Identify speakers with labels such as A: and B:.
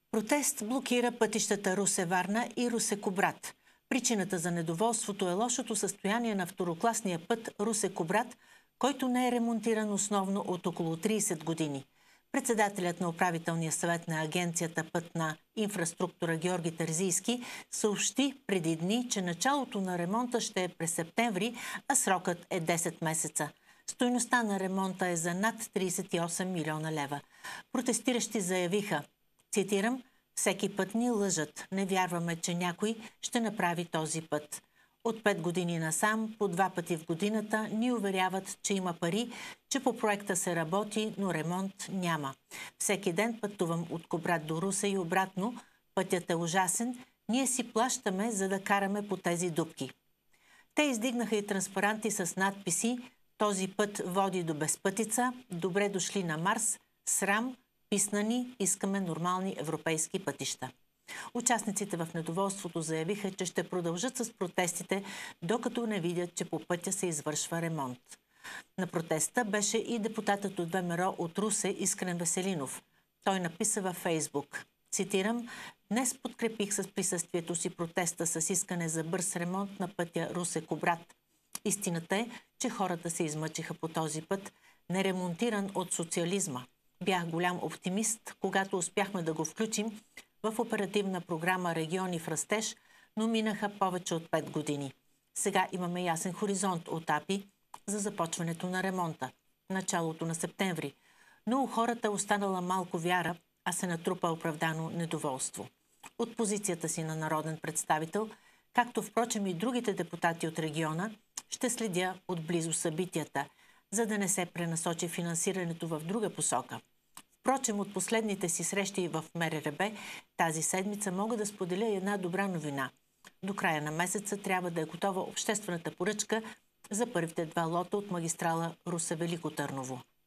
A: Протест блокира пътищата Русе-Варна и Русе-Кубрат. Причината за недоволството е лошото състояние на второкласния път Русе-Кубрат, който не е ремонтиран основно от около 30 години. Председателят на управителния съвет на Агенцията пътна инфраструктура Георги Терзийски съобщи преди дни, че началото на ремонта ще е през септември, а срокът е 10 месеца. Стойността на ремонта е за над 38 милиона лева. Протестиращи заявиха, цитирам: "Всеки път ни лъжат. Не вярваме, че някой ще направи този път. От 5 години насам, по 2 пъти в годината, ни уверяват, че има пари, че по проекта се работи, но ремонт няма. Всеки ден пътувам от Кубрат до Русе и обратно. Пътят е ужасен. Ние си плащаме, за да караме по тези дупки." Те издигнаха и транспаранти с надписи: "Този път води до безпътица, добре дошли на Марс, срам, писнани, искаме нормални европейски пътища." Участниците в недоволството заявиха, че ще продължат с протестите, докато не видят, че по пътя се извършва ремонт. На протеста беше и депутатът от ВМРО от Русе Искрен Веселинов. Той написа във Фейсбук, цитирам: "Днес подкрепих с присъствието си протеста с искане за бърз ремонт на пътя Русе-Кубрат. Истината е, че хората се измъчиха по този път, неремонтиран от социализма. Бях голям оптимист, когато успяхме да го включим в оперативна програма "Региони в растеж", но минаха повече от 5 години. Сега имаме ясен хоризонт от АПИ за започването на ремонта – началото на септември. Но у хората останала малко вяра, а се натрупа оправдано недоволство." От позицията си на народен представител, както впрочем и другите депутати от региона, ще следя отблизо събитията, за да не се пренасочи финансирането в друга посока. Впрочем, от последните си срещи в МРРБ тази седмица мога да споделя една добра новина. До края на месеца трябва да е готова обществената поръчка за първите 2 лота от магистрала Русе-Велико Търново.